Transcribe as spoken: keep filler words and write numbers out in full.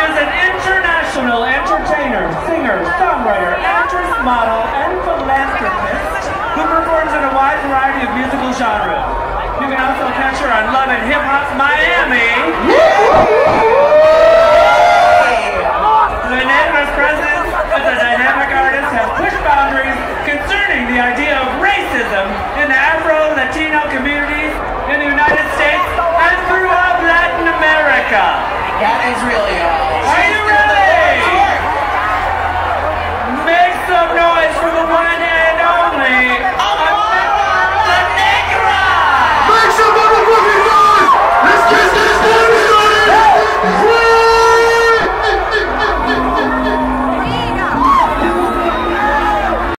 is an international entertainer, singer, songwriter, actress, model, and philanthropist who performs in a wide variety of musical genres. You can also catch her on Love and Hip Hop Miami.